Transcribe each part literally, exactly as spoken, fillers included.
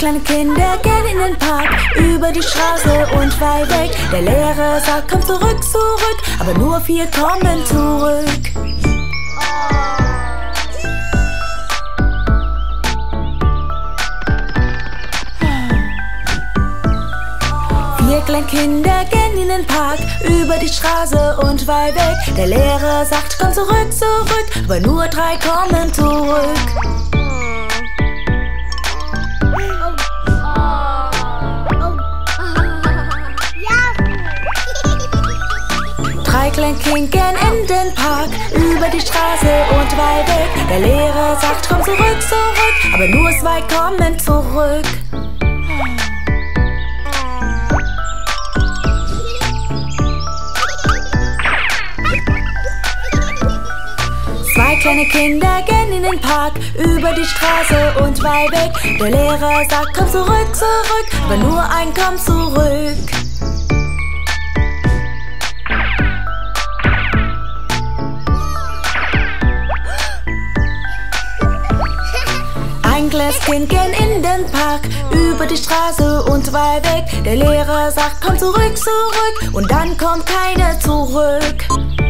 kleine Kinder gehen in den Park, über die Straße und weit weg. Der Lehrer sagt, komm zurück, zurück, aber nur vier kommen zurück. Vier kleine Kinder gehen in den Park, über die Straße und weit weg. Der Lehrer sagt, komm zurück, zurück, aber nur drei kommen zurück. Drei kleine Kinder gehen in den Park, über die Straße und weit weg. Der Lehrer sagt, komm zurück, zurück, aber nur zwei kommen zurück. Zwei kleine Kinder gehen in den Park, über die Straße und weit weg. Der Lehrer sagt, komm zurück, zurück, aber nur ein kommt zurück. Ein kleines Kind geht in den Park, über die Straße und weit weg. Der Lehrer sagt, komm zurück, zurück, und dann kommt keiner zurück.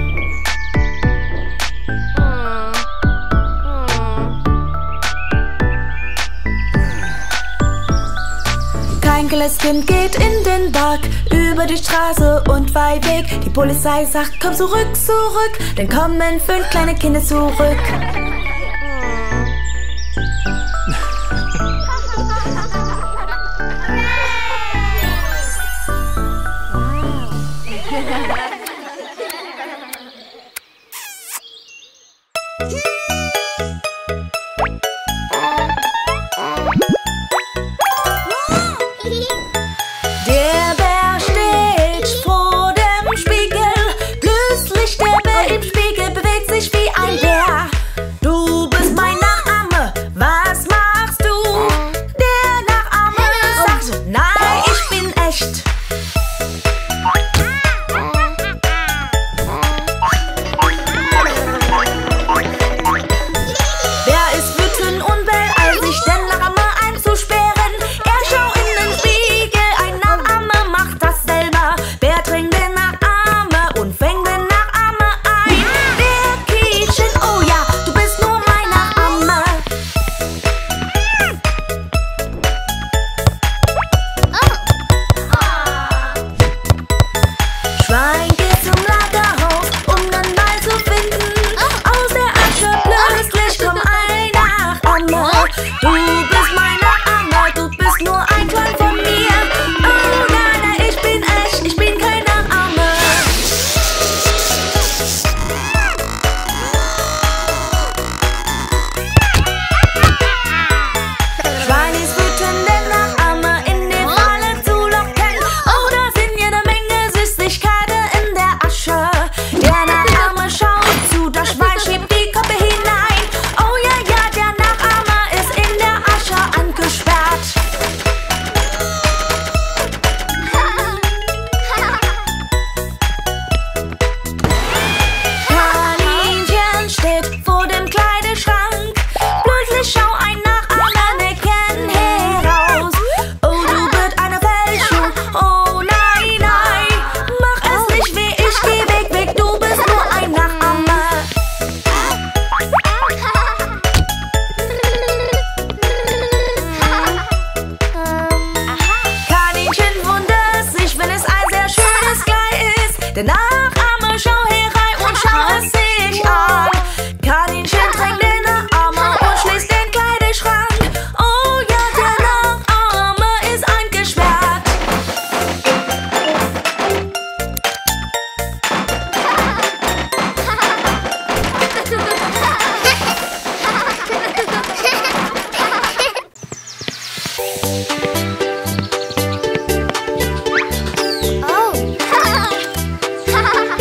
Ein kleines Kind geht in den Park, über die Straße und weit weg. Die Polizei sagt, komm zurück, zurück, dann kommen fünf kleine Kinder zurück. Der Bär steht vor dem Spiegel. Plötzlich der Bär im Spiegel bewegt sich wie ein Bär. Du bist mein Nachahme, was machst du? Der Nachahme sagt, nein, ich bin echt. Wer ist wütend und beeilt sich, den Nachahme einzusperren? Er schaut in den Spiegel, ein Nachahme macht das selber. Wer trinkt den Nachahme und fängt den Nachahme ein? Der Kieschen, oh ja, du bist nur mein Nachahme. Schwein geht zum Lagerhaus, um den Ball zu finden. Aus der Asche plötzlich kommt ein Nachahme. Du bist mein Nachahme, du bist nur ein Klon von mir. Oh nein, nein, ich bin echt, ich bin kein Nachahme. Schwein ist wütend, den Nachahme in die Falle zu locken. Oh, da sind jede Menge Süßigkeiten in der Asche. Der Nachahme schaut zu, das Schwein schiebt die Koppe hinein. Oh ja, ja, der Nachahme ist in der Asche angesperrt. Kaninchen steht vor dem Kleiderschrank. Plötzlich schau ein Nachahme-Necken heraus. Oh, du bist eine Fälschung. Oh nein, nein, mach es nicht wie ich, geh weg, weg, du bist nur ein Nachahme. Kaninchen wundert sich, wenn es ein sehr schönes Kleid ist. Der Nachahme schau herein und schau es sich an. Kaninchen trägt den Nachahme und schließt den Kleiderschrank. Oh ja, der Nachahme ist eingesperrt. Oh.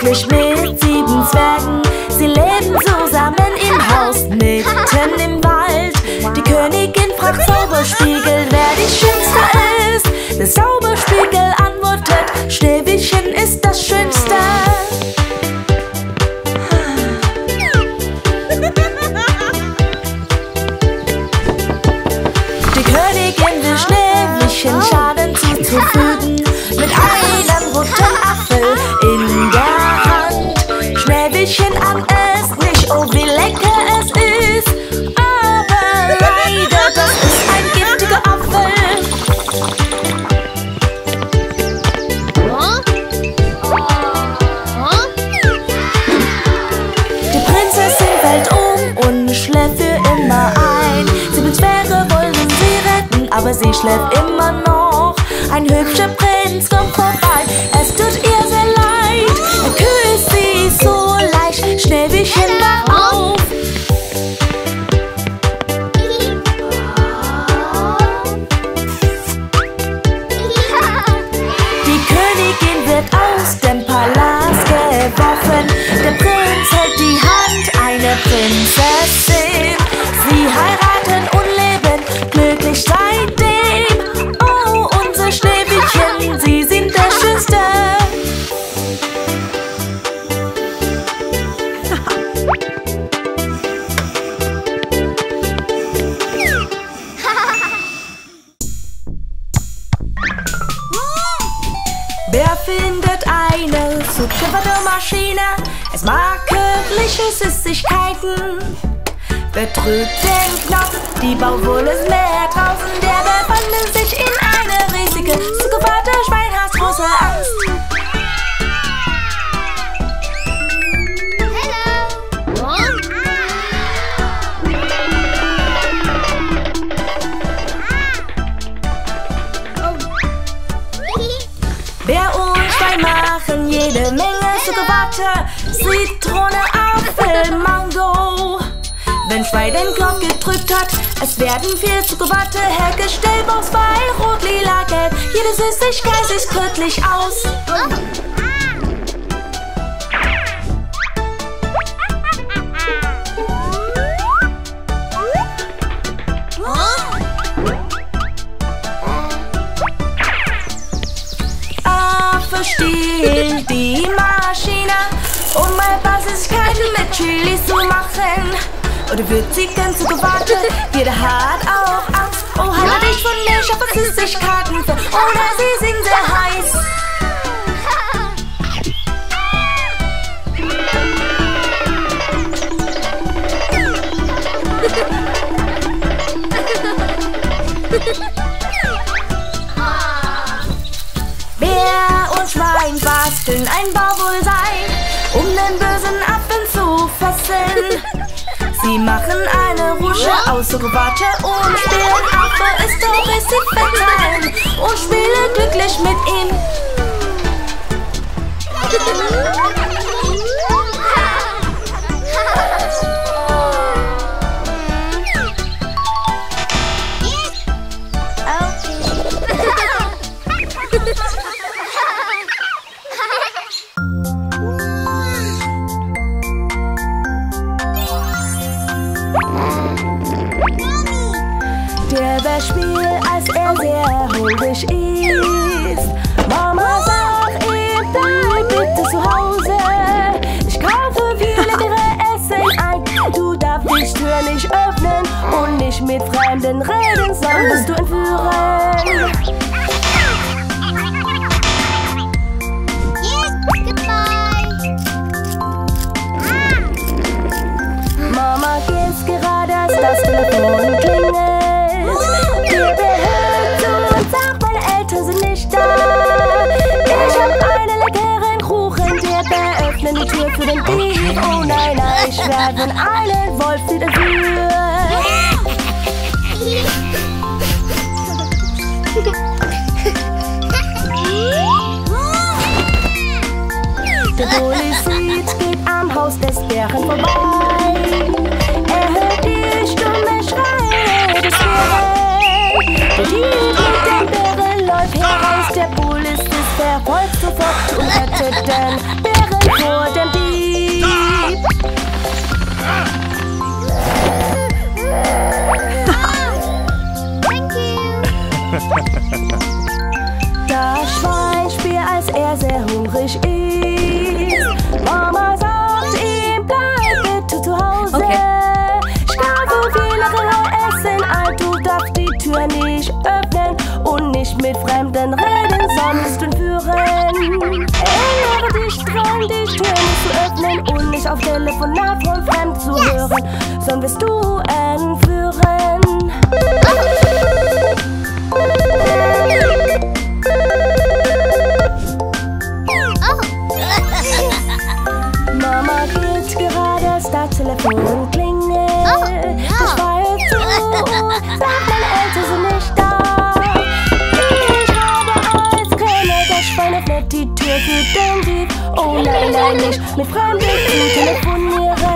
glücklich mit sieben Zwergen. Sie leben zusammen im Haus mitten im Wald. Die Königin fragt Zauberspiegel, wer die Schönste ist. Der Zauberspiegel antwortet, Schneewittchen ist das Schönste. Die Königin will Schneewittchen Schaden zuzufügen mit einem roten Apfel in der Hand. Schneewittchen ahnt es nicht, oh wie lecker es ist, aber leider, das ist ein giftiger Apfel. Die Prinzessin fällt um und schläft für immer ein. Sieben Zwerge wollen sie retten, aber sie schläft immer noch. Ein hübscher Prinz kommt vorbei, es tut ihr sehr leid. Er küsst sie so leicht, Schneewittchen wach auf. Die Königin wird aus dem Palast geworfen. Der Prinz hält die Hand einer Prinzessin. Sie heiraten und leben glücklich seitdem. Oh, unser Schneewittchen, sie sind der Schönste. Wer findet eine Zuckerwattermaschine? Es mag köstliche Süßigkeiten. Wer drückt den Knopf? Die Baumwolle ist mehr draußen. Der befindet sich in einer riesigen Zuckerwatte-Schwein hat große Angst. Bär und Schwein machen jede Menge Zuckerwatte. Zitrone, Apfel, Mango. Wenn Schwein den Knopf gedrückt hat, es werden viel Zuckerwatte hergestellt. Aus Weiß, Rot, Lila, Gelb. Jede Süßigkeit sieht göttlich aus. Stiehlt die Maschine, um mal Süßigkeiten mit Chili zu machen. Oder wird sie ganz Zuckerwatte? Jeder hat auch Angst. Oh, halte dich von mir, schaffe Süßigkeiten für. Oder sie sind sehr heiß. Bär und Schwein basteln ein Bauwohlsein, um den bösen Affen zu fesseln. Sie machen eine Rusche aus Zuckerwatte und spielen Affe ist doch richtig verteilen und spielen glücklich mit ihm. Der Bär spielt, als er sehr hungrig ist. Mama sagt ihm, bleib bitte zu Hause. Ich kaufe viel leckere Essen ein. Du darfst die Tür nicht öffnen und nicht mit Fremden reden, sonst wirst du entführen. Mama geht gerade, als das Telefon klingelt. Die Tür für den Dieb. Oh nein, nein, ich werde von einem Wolf wieder entführt. Der Polizist geht am Haus des Bären vorbei. Er hört die stumme Schreie des Bären. Der Dieb mit dem Bären läuft heraus. Der Polizist verfolgt sofort und rettet den Bären vor musst du öffnen und nicht auf Telefonat von Fremd zu hören. Sonst wirst du entführen. Mama geht gerade, das Telefon klingelt. Ich weiß zu, sagt meine Eltern sind nicht da. Ich habe als Kräne das Schwein öffnet die Tür für den Dieb. Oh nein, nein, nicht mit Fremden zu telefonieren.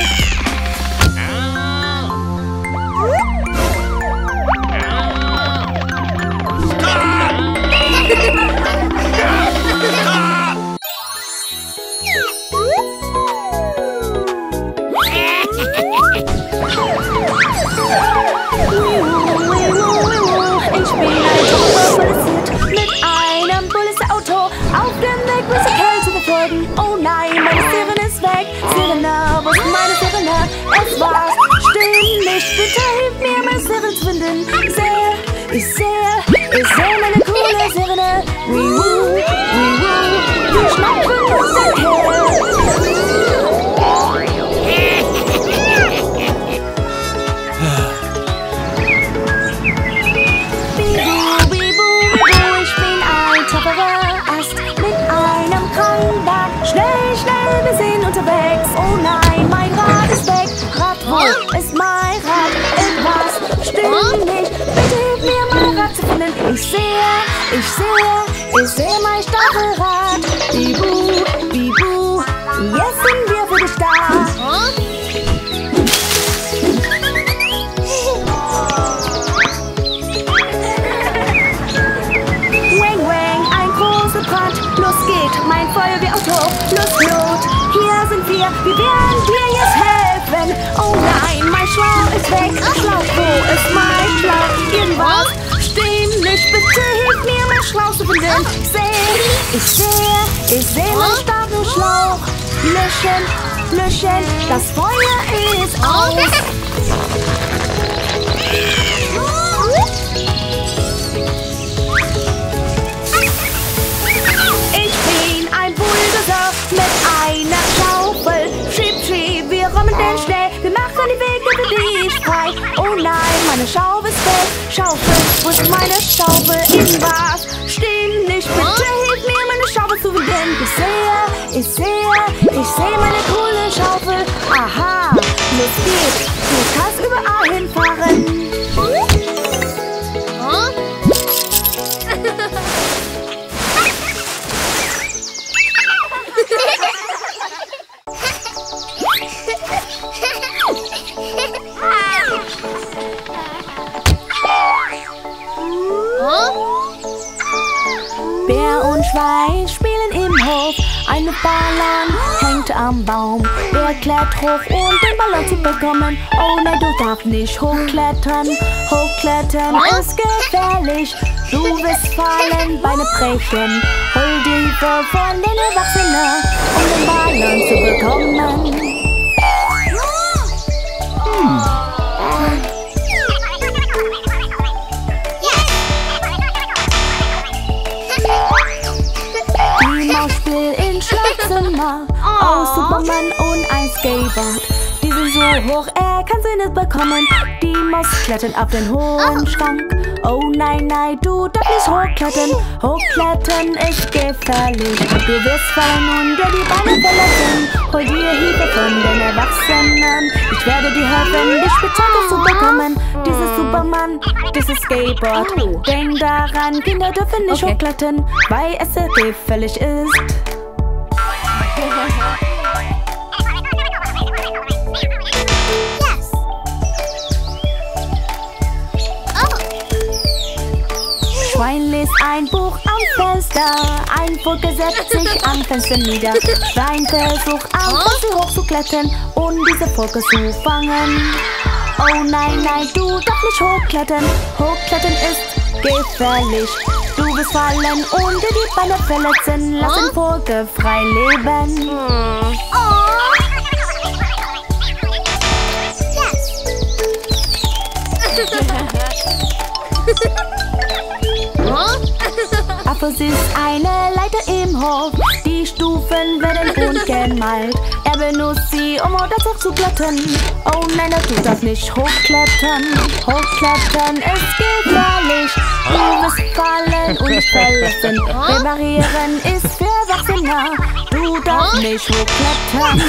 Oh nein, meine Sirene ist weg. Sirene, wo ist meine Sirene? Es war's, stimm nicht. Bitte hilf mir, meine Sirene zu finden. Ich sehe, ich sehe, ich sehe meine coole Sirene. Wiu, wiu, wir schnappen uns den Kerl. Bibu, bibu, bibu, ich bin ein tapferer Ast mit einem Krankenwagen. Schnell, schnell, wir sind unterwegs. Oh nein, mein Rad ist weg. Rad, wo ist mein Rad? Irgendwas stimmt nicht. Bitte hilf mir, mein Rad zu finden. Ich sehe, ich sehe, ich sehe mein Stachelrad. Bibu, bibu, jetzt sind wir für dich da. Wang, wang, ein großer Brand. Los geht, mein Feuerwehrauto. Los, Not, hier sind wir. Wir werden dir jetzt helfen. Oh nein, mein Schlauch ist weg. Schlauch, wo ist mein Schlauch? Irgendwas stimmt nicht. Bitte hilf mir, mein Schlauch zu finden. Ich sehe, ich sehe, ich sehe meinen starken Schlauch. Löschen, löschen, das Feuer ist aus. Ich bin ein Bulldozer mit einer Schaufel. Schieb, schieb, wir räumen den Schnee. Wir machen die Wege für dich frei. Oh nein, meine Schaufel ist weg. Schaufel, wo ist meine Schaufel? Irgendwas stimmt nicht. Bitte hilf mir, meine Schaufel zu finden. Ich sehe, ich sehe, ich sehe meine coole Schaufel. Aha, los geht's. Du kannst überall hinfahren. Bär und Schwein spielen im Hof. Eine Ballon hängt am Baum. Bär klettert hoch, um den Ballon zu bekommen. Oh nein, du darfst nicht hochklettern. Hochklettern ist gefährlich. Du wirst fallen, Beine brechen. Hol die Hilfe von den Erwachsenen, um den Ballon zu bekommen. Hm. Schlafzimmer aus Superman und ein Skateboard. Die sind so hoch, er kann sie nicht bekommen. Die Maus klettert auf den hohen Schrank. Oh nein, nein, du darfst nicht hochklettern. Hochklettern ist gefährlich. Du wirst fallen und dir die Beine verletzen. Hol dir Hilfe von den Erwachsenen. Ich werde dir helfen, dich später zu bekommen. Dieses Superman, dieses Skateboard. Denk daran, Kinder dürfen nicht okay. hochklettern, weil es sehr gefährlich ist. Yes. Oh. Schwein liest ein Buch am Fenster. Ein Vogel setzt sich am Fenster nieder. Schwein versucht am Fenster hochzuklettern und diese Vogel zu fangen. Oh nein, nein, du darfst nicht hochklettern. Hochklettern ist gefährlich. Du wirst fallen und dir die Beine verletzen. Lass den Vogel frei leben. Hm. Oh. Yes. Apfel ist eine Leiter im Hof. Die Stufe Farben werden ungemalt. Er benutzt sie, um das auch zu glätten. Oh nein, er tut das nicht. Hochklettern, hochklettern ist gefährlich. Du wirst fallen und verletzen. Reparieren ist für Erwachsene. Du darfst nicht hochklettern.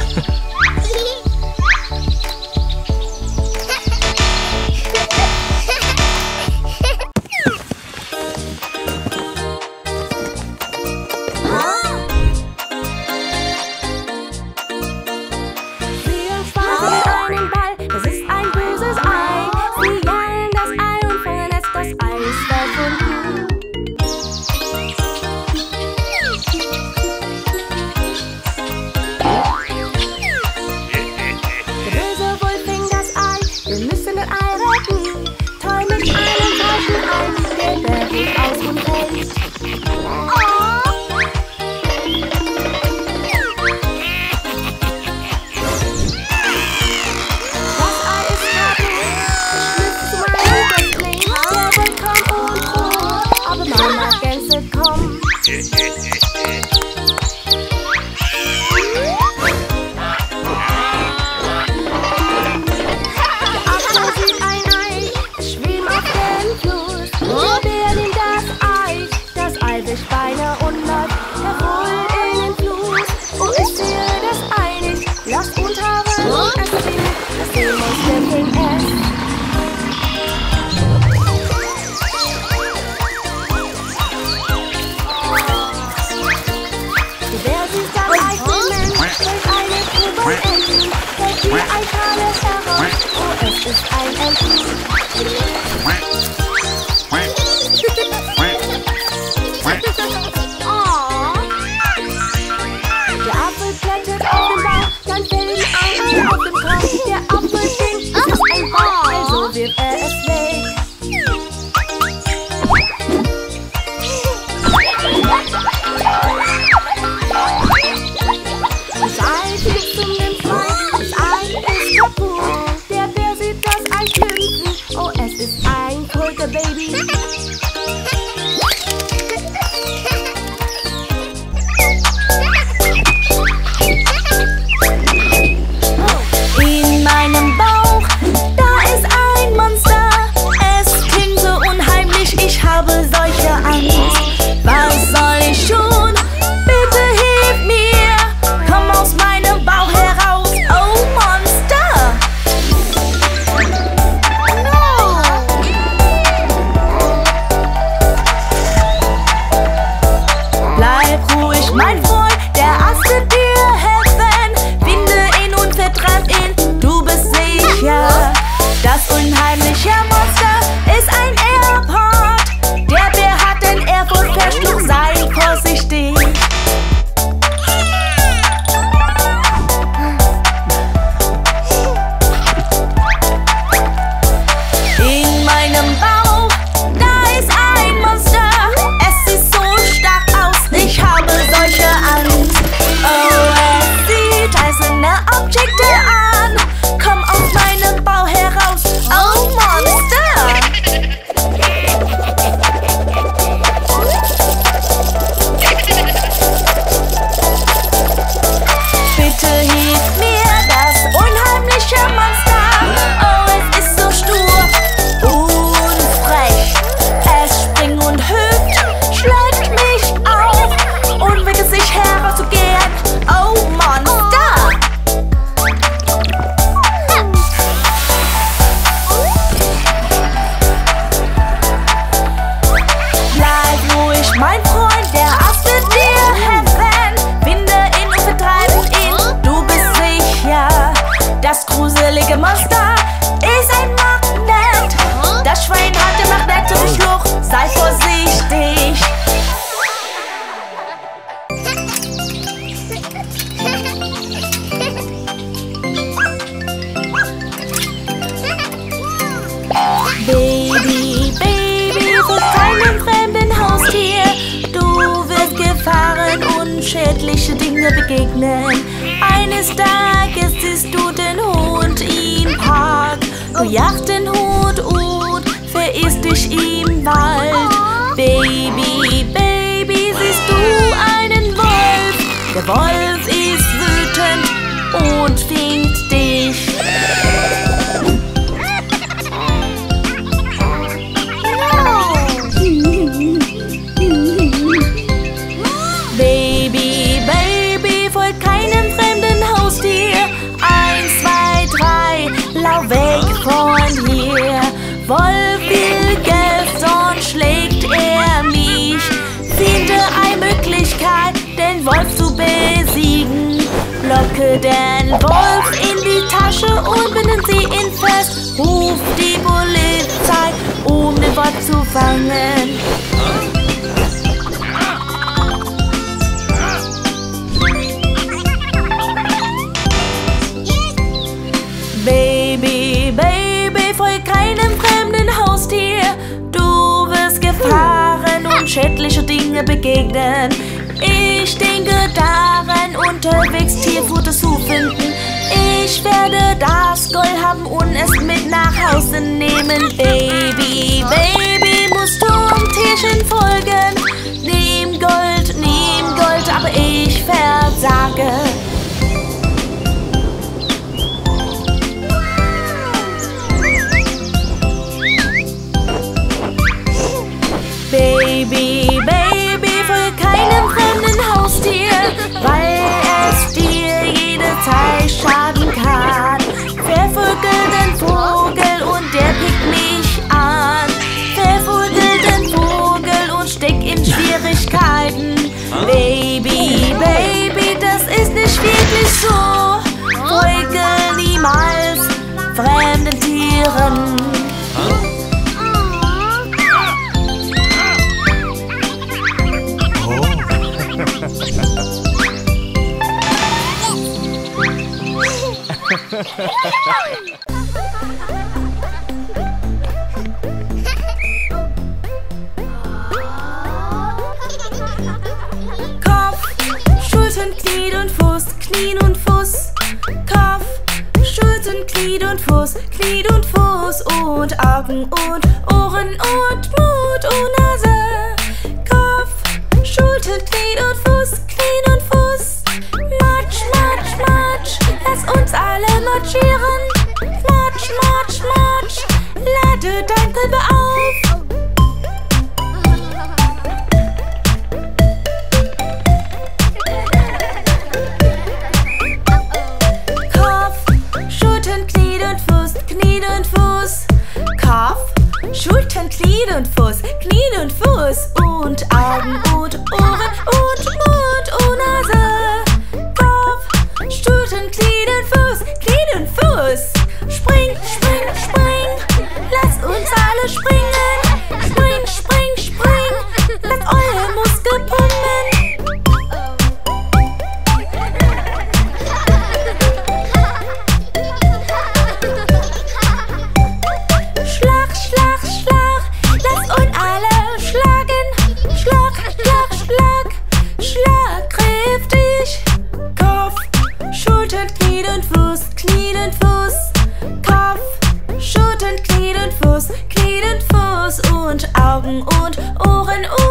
Schädliche Dinge begegnen. Eines Tages siehst du den Hund im Park. Du jagst den Hund und verirrst dich im Wald. Baby, Baby, siehst du einen Wolf? Der Wolf ist wütend und fängt dich. Baby, Baby, folgt keinem fremden Haustier. Eins, zwei, drei, lauf weg von hier. Wolf will gestern schlägt er mich. Finde eine Möglichkeit, den Wolf zu besiegen. Locke den Wolf in die Tasche und binden sie ihn fest. Ruf die Polizei, um den Wolf zu fangen. Baby, Baby, folg keinem fremden Haustier. Du wirst Gefahren und schädliche Dinge begegnen. Ich denke daran, unterwegs Tierfutter zu finden. Ich werde das Gold haben und es mit nach Hause nehmen. Baby, Baby, musst du am Tierchen folgen. Nimm Gold, nimm Gold, aber ich versage. Baby, Baby, folg keinem fremden Haustier, weil es dir jederzeit schaden kann. Verfolge den Vogel und der pickt mich an. Verfolge den Vogel und steck in Schwierigkeiten. Baby, Baby, das ist nicht wirklich so. Folge niemals fremden Tieren. Kopf, Schultern, Knie und Fuß, Knie und Fuß. Kopf, Schultern, Knie und Fuß, Knie und Fuß. Und Augen und Ohren und Mund und Nase. Kopf, Schultern, Knie und Fuß, Knie und Fuß. Matsch, Matsch, Matsch, lass uns alle marschieren. Matsch, Matsch, Matsch, lade dein Körper auf. Kopf, Schultern, Knie und Fuß, Knie und Fuß. Kopf, Schultern, Knie und Fuß, Knie und Fuß. Und Augen und Ohren und Mund und Nase. Kopf, Schultern, Knie und Fuß, Knie und Fuß. Spring, spring, spring, lass uns alle springen. Spring, spring, spring, lass eure Muskeln pumpen. Schlag, Schlag, Schlag, lass uns alle schlagen. Schlag, Schlag, Schlag, schlag kräftig. Kopf, Schultern, Knie und Fuß, Knie und Fuß. Kopf, Schultern, Knie und Fuß, Knie und Fuß. Und Augen und Ohren und